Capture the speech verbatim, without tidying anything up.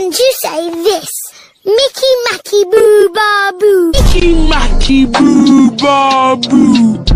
And you say this. Mickey Macky Boo Ba Boo. Mickey Macky Boo Ba Boo.